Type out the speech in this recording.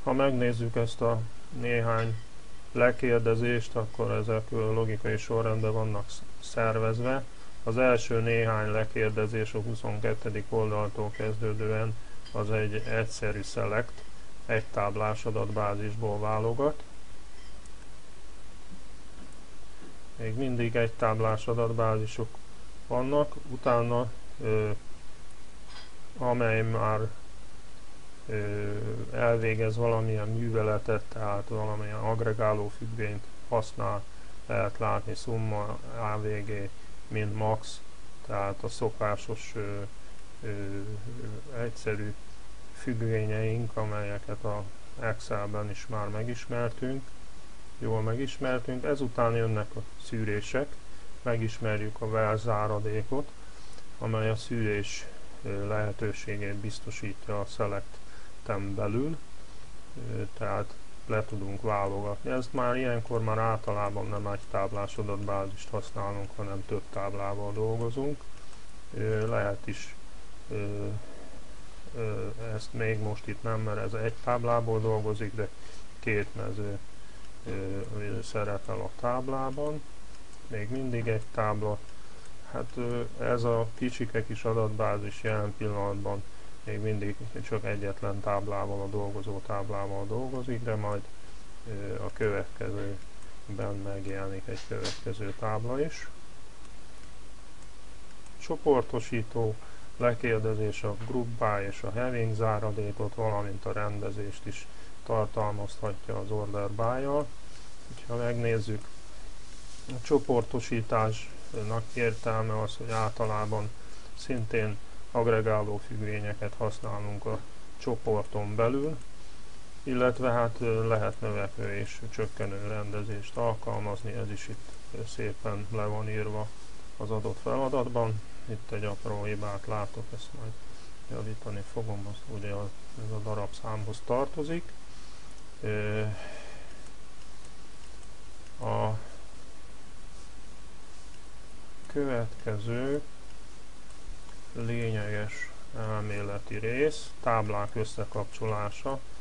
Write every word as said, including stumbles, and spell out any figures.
Ha megnézzük ezt a néhány lekérdezést, akkor ezek logikai sorrendben vannak szervezve. Az első néhány lekérdezés a huszonkettedik oldaltól kezdődően az egy egyszerű select, egy táblás adatbázisból válogat. Még mindig egy táblás adatbázisok vannak, utána ö, amely már ö, elvégez valamilyen műveletet, tehát valamilyen agregáló függvényt használ, lehet látni summa, á vé gé, min, max, tehát a szokásos ö, ö, egyszerű függvényeink, amelyeket a Excelben is már megismertünk, jól megismertünk. Ezután jönnek a szűrések, megismerjük a where záradékot, amely a szűrés lehetőségét biztosítja a select-en belül, tehát le tudunk válogatni. Ezt már ilyenkor már általában nem egy táblás adatbázist használunk, hanem több táblával dolgozunk. Lehet is ezt még most itt nem, mert ez egy táblából dolgozik, de két mező szerepel a táblában. Még mindig egy tábla. Hát ez a kicsike kis adatbázis jelen pillanatban még mindig csak egyetlen táblával, a dolgozó táblával dolgozik, de majd a következőben megjelenik egy következő tábla is. Csoportosító, lekérdezés, a group by és a having záradékot, valamint a rendezést is tartalmazhatja az order by-jal. Ha megnézzük, a csoportosításnak értelme az, hogy általában szintén agregáló függvényeket használunk a csoporton belül, illetve hát lehet növekvő és csökkenő rendezést alkalmazni, ez is itt szépen le van írva az adott feladatban. Itt egy apró hibát látok, ezt majd javítani fogom, az ugye ez a darabszámhoz tartozik. A következő lényeges elméleti rész, táblák összekapcsolása.